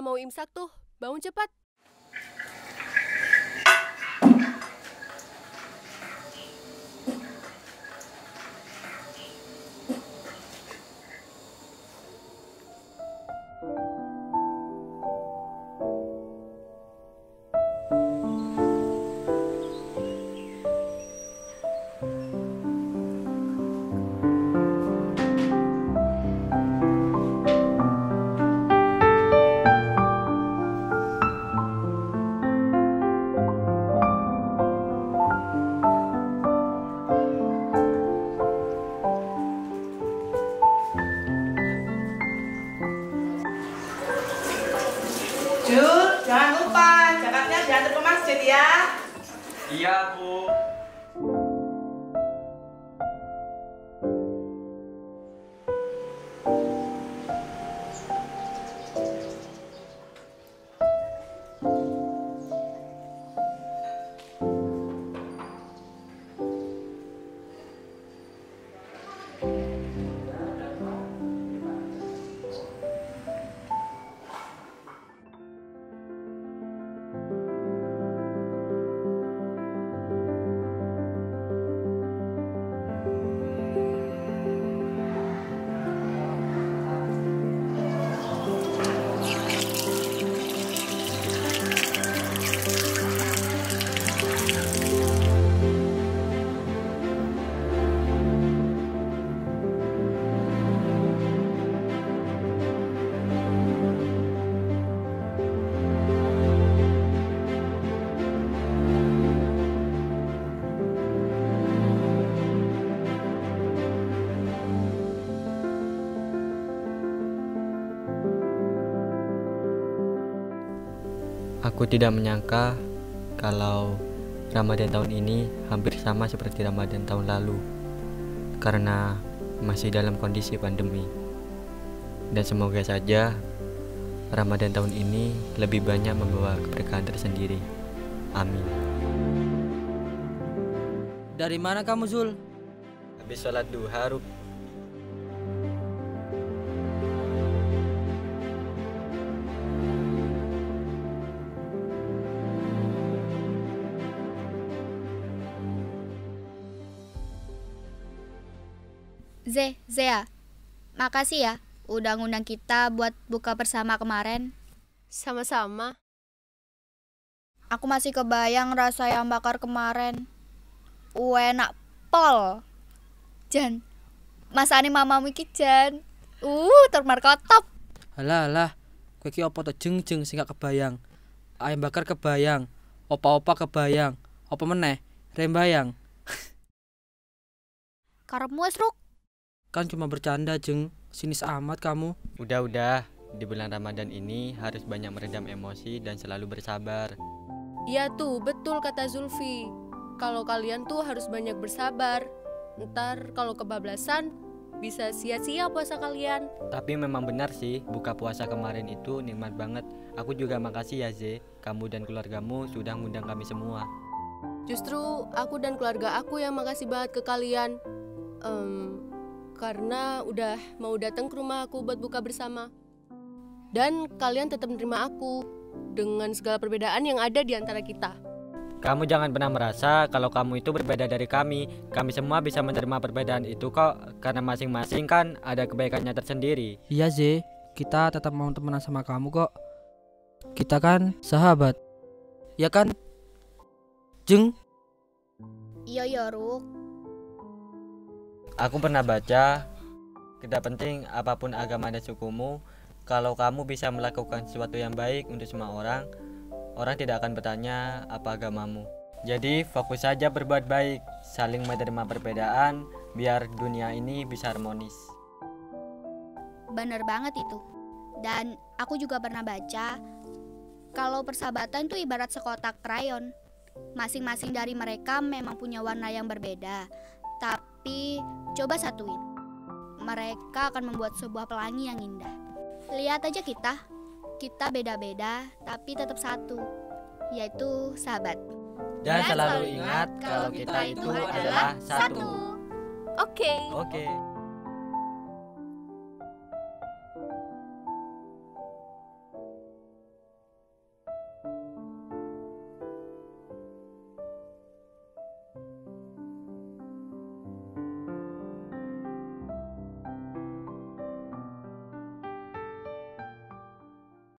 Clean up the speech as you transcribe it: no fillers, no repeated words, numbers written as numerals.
mau imsak tuh. Bangun cepat. Jul, jangan lupa jaketnya diantar ke masjid ya. Iya, Bu. Aku tidak menyangka kalau Ramadan tahun ini hampir sama seperti Ramadan tahun lalu, karena masih dalam kondisi pandemi. Dan semoga saja Ramadan tahun ini lebih banyak membawa keberkahan tersendiri. Amin. Dari mana kamu, Zul? Habis sholat duha, Ruk. Zea, makasih ya udah ngundang kita buat buka bersama kemarin. Sama-sama. Aku masih kebayang rasa ayam bakar kemarin. Enak pol. Jan, masane mamamu iki Jan. Termarkotop. Alah, kowe iki apa to jeng-jeng sing gak kebayang. Ayam bakar kebayang, opa-opa kebayang, apa meneh? Rembayang. Karepmu wis, Ruk. Kan cuma bercanda, Jeng. Sinis amat kamu. Udah, di bulan Ramadan ini harus banyak meredam emosi dan selalu bersabar. Iya tuh, betul kata Zulfi. Kalau kalian tuh harus banyak bersabar. Ntar kalau kebablasan, bisa sia-sia puasa kalian. Tapi memang benar sih, buka puasa kemarin itu nikmat banget. Aku juga makasih ya Ze, kamu dan keluargamu sudah ngundang kami semua. Justru aku dan keluarga aku yang makasih banget ke kalian. Karena udah mau datang ke rumah aku buat buka bersama. Dan kalian tetap menerima aku dengan segala perbedaan yang ada di antara kita. Kamu jangan pernah merasa kalau kamu itu berbeda dari kami. Kami semua bisa menerima perbedaan itu kok, karena masing-masing kan ada kebaikannya tersendiri. Iya, Ze. Kita tetap mau temenan sama kamu kok. Kita kan sahabat. Ya kan? Jeng? Iya, Ruk. Aku pernah baca, tidak penting apapun agama dan sukumu, kalau kamu bisa melakukan sesuatu yang baik untuk semua orang, orang tidak akan bertanya apa agamamu. Jadi fokus saja berbuat baik, saling menerima perbedaan, biar dunia ini bisa harmonis. Bener banget itu. Dan aku juga pernah baca kalau persahabatan tuh ibarat sekotak krayon. Masing-masing dari mereka memang punya warna yang berbeda, tapi coba satuin, mereka akan membuat sebuah pelangi yang indah. Lihat aja kita beda-beda tapi tetap satu, yaitu sahabat. Dan selalu ingat kalau kita itu adalah satu. Oke. Oke.